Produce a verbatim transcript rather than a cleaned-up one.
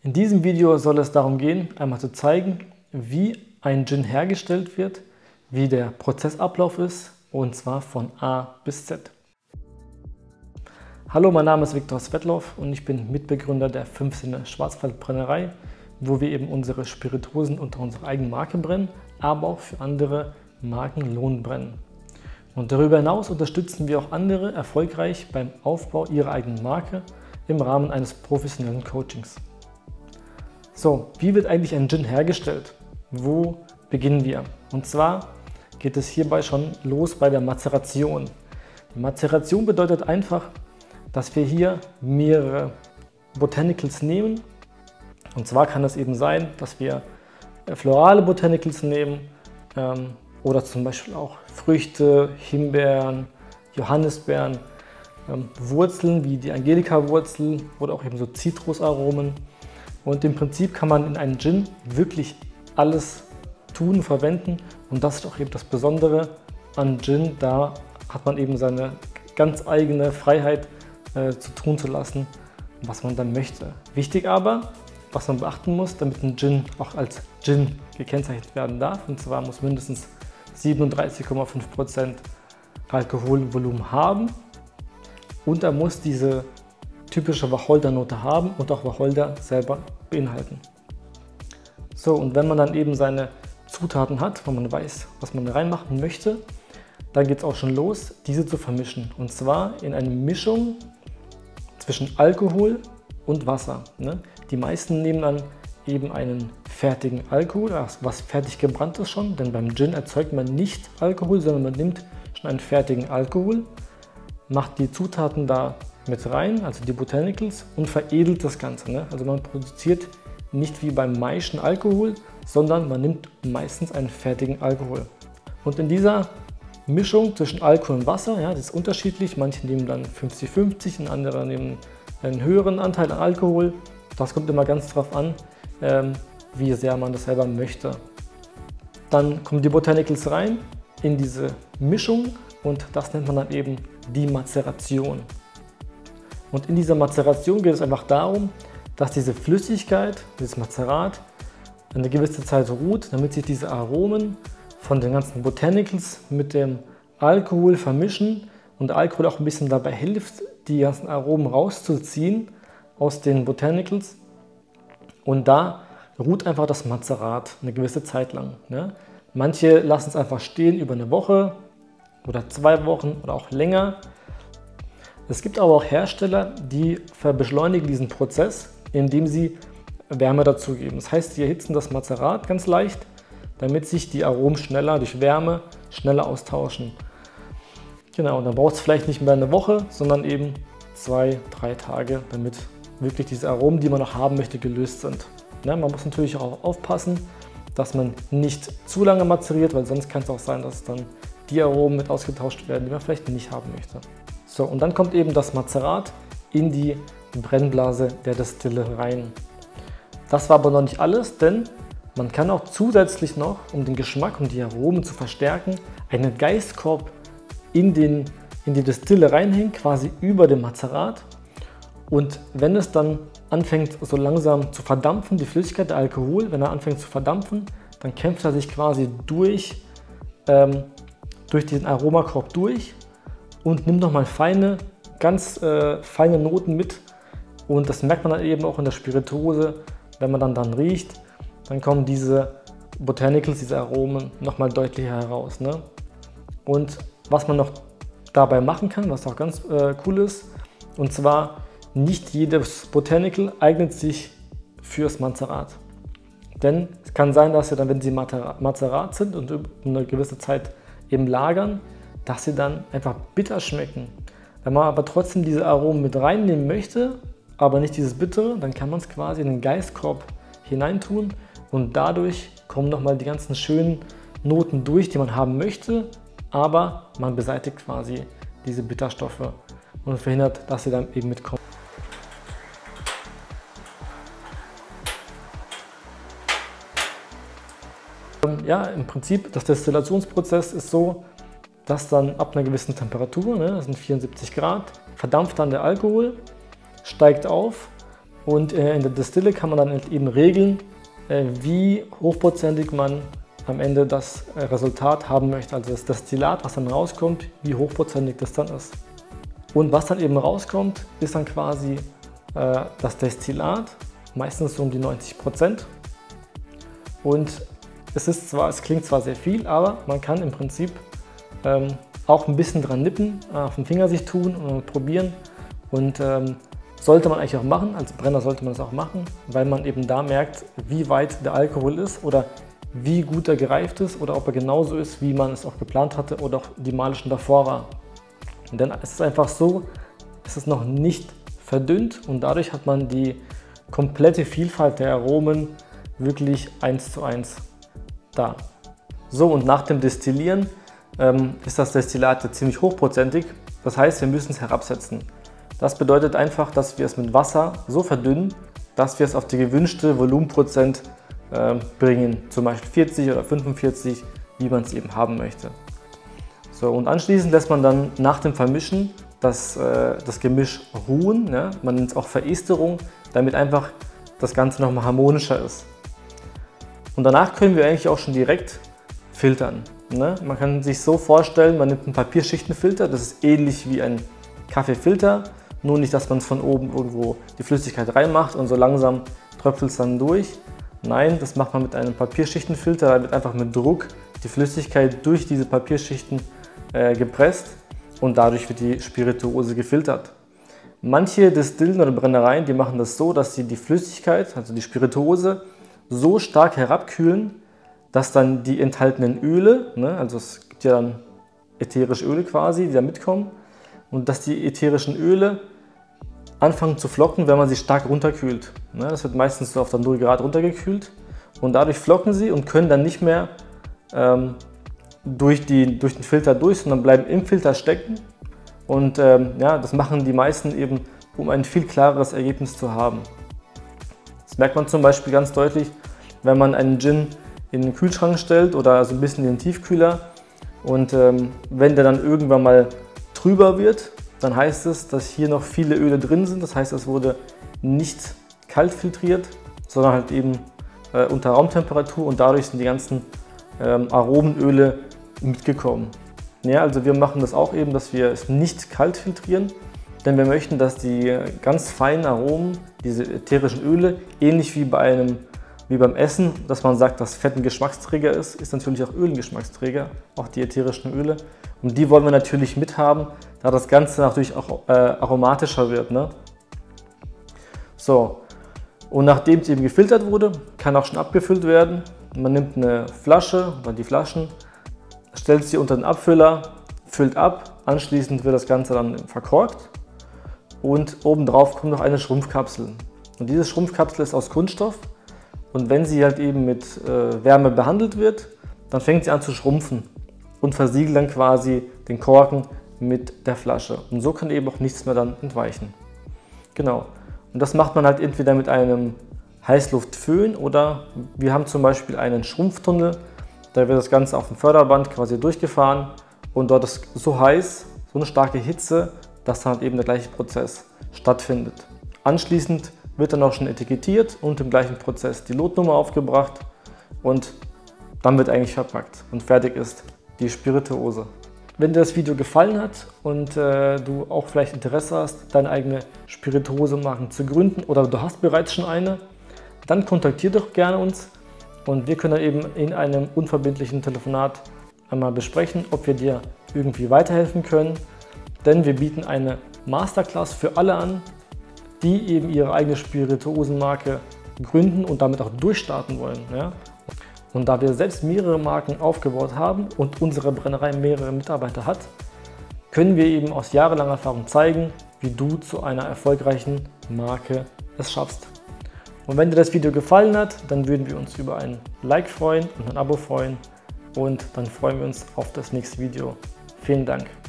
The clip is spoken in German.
In diesem Video soll es darum gehen, einmal zu zeigen, wie ein Gin hergestellt wird, wie der Prozessablauf ist, und zwar von A bis Z. Hallo, mein Name ist Viktor Svetlov und ich bin Mitbegründer der fünf Sinne Schwarzwaldbrennerei, wo wir eben unsere Spirituosen unter unserer eigenen Marke brennen, aber auch für andere Marken Lohn brennen. Und darüber hinaus unterstützen wir auch andere erfolgreich beim Aufbau ihrer eigenen Marke im Rahmen eines professionellen Coachings. So, wie wird eigentlich ein Gin hergestellt? Wo beginnen wir? Und zwar geht es hierbei schon los bei der Mazeration. Die Mazeration bedeutet einfach, dass wir hier mehrere Botanicals nehmen. Und zwar kann es eben sein, dass wir florale Botanicals nehmen ähm, oder zum Beispiel auch Früchte, Himbeeren, Johannisbeeren, ähm, Wurzeln wie die Angelika-Wurzel oder auch eben so Zitrusaromen. Und im Prinzip kann man in einen Gin wirklich alles tun, verwenden, und das ist auch eben das Besondere an Gin. Da hat man eben seine ganz eigene Freiheit äh, zu tun zu lassen, was man dann möchte. Wichtig aber, was man beachten muss, damit ein Gin auch als Gin gekennzeichnet werden darf, und zwar muss mindestens siebenunddreißig Komma fünf Prozent Alkoholvolumen haben und er muss diese typische Wacholdernote haben und auch Wacholder selber beinhalten. So, und wenn man dann eben seine Zutaten hat, wo man weiß, was man reinmachen möchte, dann geht es auch schon los, diese zu vermischen. Und zwar in eine Mischung zwischen Alkohol und Wasser. Ne? Die meisten nehmen dann eben einen fertigen Alkohol, was fertig gebrannt ist schon, denn beim Gin erzeugt man nicht Alkohol, sondern man nimmt schon einen fertigen Alkohol, macht die Zutaten da mit rein, also die Botanicals, und veredelt das Ganze. Ne? Also man produziert nicht wie beim Maischen Alkohol, sondern man nimmt meistens einen fertigen Alkohol. Und in dieser Mischung zwischen Alkohol und Wasser, ja, das ist unterschiedlich, manche nehmen dann fünfzig fünfzig, und andere nehmen einen höheren Anteil an Alkohol. Das kommt immer ganz drauf an, ähm, wie sehr man das selber möchte. Dann kommen die Botanicals rein in diese Mischung und das nennt man dann eben die Mazeration. Und in dieser Mazeration geht es einfach darum, dass diese Flüssigkeit, dieses Mazerat, eine gewisse Zeit ruht, damit sich diese Aromen von den ganzen Botanicals mit dem Alkohol vermischen und der Alkohol auch ein bisschen dabei hilft, die ganzen Aromen rauszuziehen aus den Botanicals. Und da ruht einfach das Mazerat eine gewisse Zeit lang. Ne? Manche lassen es einfach stehen über eine Woche oder zwei Wochen oder auch länger. Es gibt aber auch Hersteller, die beschleunigen diesen Prozess, indem sie Wärme dazugeben. Das heißt, sie erhitzen das Mazerat ganz leicht, damit sich die Aromen schneller durch Wärme schneller austauschen. Genau, und dann braucht es vielleicht nicht mehr eine Woche, sondern eben zwei, drei Tage, damit wirklich diese Aromen, die man noch haben möchte, gelöst sind. Ja, man muss natürlich auch aufpassen, dass man nicht zu lange mazeriert, weil sonst kann es auch sein, dass dann die Aromen mit ausgetauscht werden, die man vielleicht nicht haben möchte. So, und dann kommt eben das Mazerat in die Brennblase der Destille rein. Das war aber noch nicht alles, denn man kann auch zusätzlich noch, um den Geschmack und die Aromen zu verstärken, einen Geistkorb in, den, in die Destille reinhängen, quasi über dem Mazerat. Und wenn es dann anfängt so langsam zu verdampfen, die Flüssigkeit, der Alkohol, wenn er anfängt zu verdampfen, dann kämpft er sich quasi durch, ähm, durch diesen Aromakorb durch und nimmt nochmal feine, ganz äh, feine Noten mit. Und das merkt man dann eben auch in der Spirituose, wenn man dann, dann riecht, dann kommen diese Botanicals, diese Aromen nochmal deutlicher heraus. Ne? Und was man noch dabei machen kann, was auch ganz äh, cool ist, und zwar nicht jedes Botanical eignet sich fürs Mazerat. Denn es kann sein, dass sie dann, wenn sie Mazerat sind und über eine gewisse Zeit eben lagern, dass sie dann einfach bitter schmecken. Wenn man aber trotzdem diese Aromen mit reinnehmen möchte, aber nicht dieses Bittere, dann kann man es quasi in den Geistkorb hineintun und dadurch kommen nochmal die ganzen schönen Noten durch, die man haben möchte, aber man beseitigt quasi diese Bitterstoffe und verhindert, dass sie dann eben mitkommen. Ja, im Prinzip, das Destillationsprozess ist so, dass dann ab einer gewissen Temperatur, ne, das sind vierundsiebzig Grad, verdampft dann der Alkohol, steigt auf Und in der Destille kann man dann eben regeln, wie hochprozentig man am Ende das Resultat haben möchte. Also das Destillat, was dann rauskommt, wie hochprozentig das dann ist. Und was dann eben rauskommt, ist dann quasi äh, das Destillat, meistens so um die neunzig Prozent. Und es, ist zwar, es klingt zwar sehr viel, aber man kann im Prinzip ähm, auch ein bisschen dran nippen, auf den Finger sich tun und probieren. Und ähm, sollte man eigentlich auch machen, als Brenner sollte man es auch machen, weil man eben da merkt, wie weit der Alkohol ist oder wie gut er gereift ist oder ob er genauso ist, wie man es auch geplant hatte oder auch die Male schon davor war. Denn es ist einfach so, es ist noch nicht verdünnt und dadurch hat man die komplette Vielfalt der Aromen wirklich eins zu eins da. So, und nach dem Destillieren ähm, ist das Destillat ja ziemlich hochprozentig, das heißt, wir müssen es herabsetzen. Das bedeutet einfach, dass wir es mit Wasser so verdünnen, dass wir es auf die gewünschte Volumenprozent äh, bringen, zum Beispiel vierzig oder fünfundvierzig, wie man es eben haben möchte. So, und anschließend lässt man dann nach dem Vermischen das, äh, das Gemisch ruhen, ne? Man nennt es auch Veresterung, damit einfach das Ganze nochmal harmonischer ist. Und danach können wir eigentlich auch schon direkt filtern. Ne? Man kann sich so vorstellen, man nimmt einen Papierschichtenfilter, das ist ähnlich wie ein Kaffeefilter, nur nicht, dass man es von oben irgendwo die Flüssigkeit reinmacht und so langsam tröpfelt es dann durch. Nein, das macht man mit einem Papierschichtenfilter, da wird einfach mit Druck die Flüssigkeit durch diese Papierschichten äh, gepresst und dadurch wird die Spirituose gefiltert. Manche Destillen oder Brennereien, die machen das so, dass sie die Flüssigkeit, also die Spirituose, so stark herabkühlen, dass dann die enthaltenen Öle, ne, also es gibt ja dann ätherische Öle quasi, die da mitkommen, und dass die ätherischen Öle anfangen zu flocken, wenn man sie stark runterkühlt. Ne, das wird meistens so auf dann null Grad runtergekühlt und dadurch flocken sie und können dann nicht mehr ähm, durch, die, durch den Filter durch, sondern bleiben im Filter stecken. Und ähm, ja, das machen die meisten eben, um ein viel klareres Ergebnis zu haben. Das merkt man zum Beispiel ganz deutlich, wenn man einen Gin in den Kühlschrank stellt oder so ein bisschen in den Tiefkühler. Und ähm, wenn der dann irgendwann mal trüber wird, dann heißt es, dass hier noch viele Öle drin sind. Das heißt, es wurde nicht kalt filtriert, sondern halt eben äh, unter Raumtemperatur und dadurch sind die ganzen ähm, Aromenöle mitgekommen. Ja, also wir machen das auch eben, dass wir es nicht kalt filtrieren, denn wir möchten, dass die ganz feinen Aromen, diese ätherischen Öle, ähnlich wie bei einem, wie beim Essen, dass man sagt, dass Fett ein Geschmacksträger ist, ist natürlich auch Öl ein Geschmacksträger, auch die ätherischen Öle. Und die wollen wir natürlich mithaben, da das Ganze natürlich auch äh, aromatischer wird. Ne? So, und nachdem es eben gefiltert wurde, kann auch schon abgefüllt werden. Man nimmt eine Flasche oder die Flaschen, stellt sie unter den Abfüller, füllt ab, anschließend wird das Ganze dann verkorkt und obendrauf kommt noch eine Schrumpfkapsel. Und diese Schrumpfkapsel ist aus Kunststoff und wenn sie halt eben mit äh, Wärme behandelt wird, dann fängt sie an zu schrumpfen und versiegelt dann quasi den Korken mit der Flasche. Und so kann eben auch nichts mehr dann entweichen. Genau. Und das macht man halt entweder mit einem Heißluftföhn oder wir haben zum Beispiel einen Schrumpftunnel. Da wird das Ganze auf dem Förderband quasi durchgefahren und dort ist so heiß, so eine starke Hitze, dass dann halt eben der gleiche Prozess stattfindet. Anschließend wird dann auch schon etikettiert und im gleichen Prozess die Lotnummer aufgebracht und dann wird eigentlich verpackt und fertig ist die Spirituose. Wenn dir das Video gefallen hat und äh, du auch vielleicht Interesse hast, deine eigene Spirituose-Marke zu gründen oder du hast bereits schon eine, dann kontaktiere doch gerne uns. Und wir können eben in einem unverbindlichen Telefonat einmal besprechen, ob wir dir irgendwie weiterhelfen können. Denn wir bieten eine Masterclass für alle an, die eben ihre eigene Spirituosenmarke gründen und damit auch durchstarten wollen. Ja? Und da wir selbst mehrere Marken aufgebaut haben und unsere Brennerei mehrere Mitarbeiter hat, können wir eben aus jahrelanger Erfahrung zeigen, wie du zu einer erfolgreichen Marke es schaffst. Und wenn dir das Video gefallen hat, dann würden wir uns über ein Like freuen und ein Abo freuen und dann freuen wir uns auf das nächste Video. Vielen Dank.